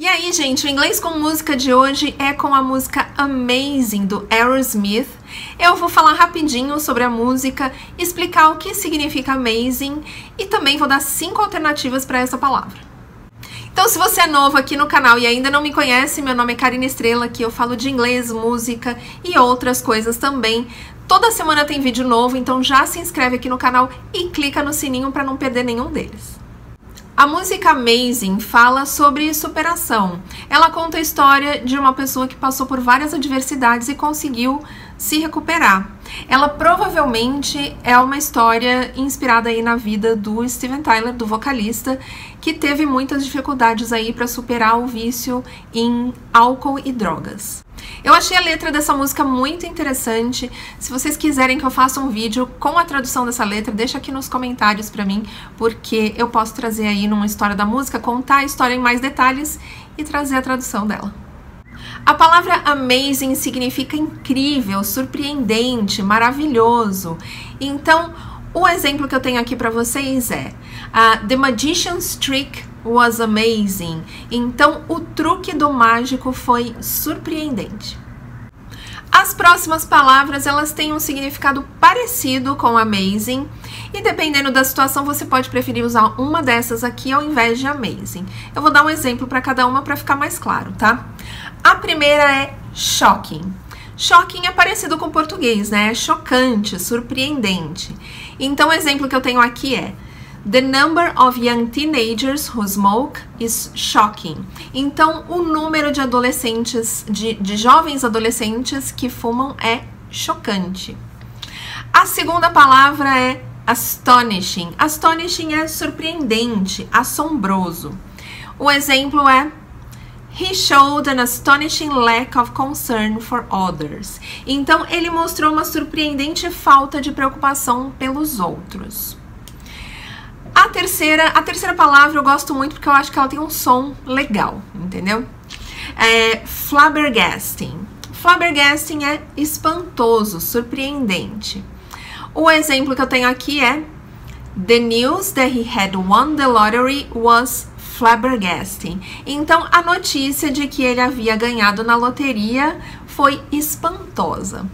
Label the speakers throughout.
Speaker 1: E aí, gente, o Inglês com Música de hoje é com a música Amazing, do Aerosmith. Eu vou falar rapidinho sobre a música, explicar o que significa Amazing e também vou dar 5 alternativas para essa palavra. Então, se você é novo aqui no canal e ainda não me conhece, meu nome é Karina Estrela, aqui eu falo de inglês, música e outras coisas também. Toda semana tem vídeo novo, então já se inscreve aqui no canal e clica no sininho para não perder nenhum deles. A música Amazing fala sobre superação. Ela conta a história de uma pessoa que passou por várias adversidades e conseguiu se recuperar. Ela provavelmente é uma história inspirada aí na vida do Steven Tyler, do vocalista, que teve muitas dificuldades aí para superar o vício em álcool e drogas. Eu achei a letra dessa música muito interessante. Se vocês quiserem que eu faça um vídeo com a tradução dessa letra, deixa aqui nos comentários pra mim, porque eu posso trazer aí numa história da música, contar a história em mais detalhes e trazer a tradução dela. A palavra amazing significa incrível, surpreendente, maravilhoso. Então, o exemplo que eu tenho aqui pra vocês é The magician's trick was amazing. Então, o truque do mágico foi surpreendente. As próximas palavras, elas têm um significado parecido com amazing e dependendo da situação, você pode preferir usar uma dessas aqui ao invés de amazing. Eu vou dar um exemplo para cada uma para ficar mais claro, tá? A primeira é shocking. Shocking é parecido com português, né? É chocante, surpreendente. Então, o exemplo que eu tenho aqui é The number of young teenagers who smoke is shocking. Então, o número de adolescentes, de jovens adolescentes que fumam é chocante. A segunda palavra é astonishing. Astonishing é surpreendente, assombroso. O exemplo é He showed an astonishing lack of concern for others. Então, ele mostrou uma surpreendente falta de preocupação pelos outros. A terceira palavra eu gosto muito porque eu acho que ela tem um som legal, entendeu? Flabbergasting. Flabbergasting é espantoso, surpreendente. O exemplo que eu tenho aqui é The news that he had won the lottery was flabbergasting. Então, a notícia de que ele havia ganhado na loteria foi espantosa.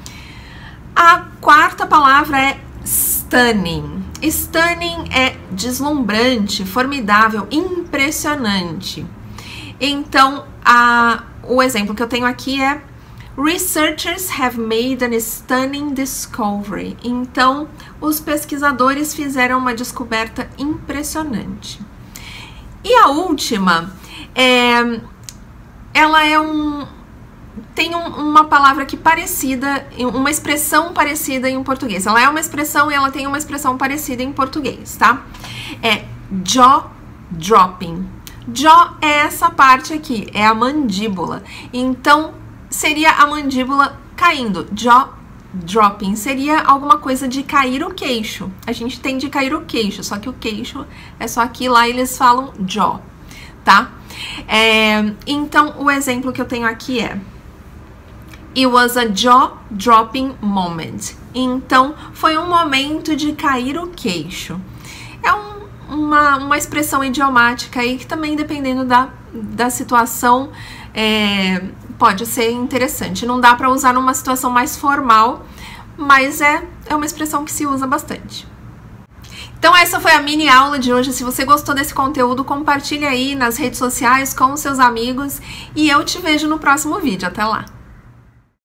Speaker 1: A quarta palavra é stunning. Stunning é deslumbrante, formidável, impressionante. Então, o exemplo que eu tenho aqui é Researchers have made an stunning discovery. Então, os pesquisadores fizeram uma descoberta impressionante. E a última, ela é tem uma palavra que parecida, uma expressão parecida em português. Ela é uma expressão e ela tem uma expressão parecida em português, tá? É jaw dropping. Jaw é essa parte aqui, é a mandíbula. Então, seria a mandíbula caindo. Jaw dropping seria alguma coisa de cair o queixo. A gente tem de cair o queixo, só que o queixo é só aqui, lá eles falam jaw, tá? Então, o exemplo que eu tenho aqui é It was a jaw-dropping moment. Então, foi um momento de cair o queixo. É uma expressão idiomática aí que também, dependendo da situação, pode ser interessante. Não dá para usar numa situação mais formal, mas é uma expressão que se usa bastante. Então, essa foi a mini aula de hoje. Se você gostou desse conteúdo, compartilha aí nas redes sociais com os seus amigos e eu te vejo no próximo vídeo. Até lá!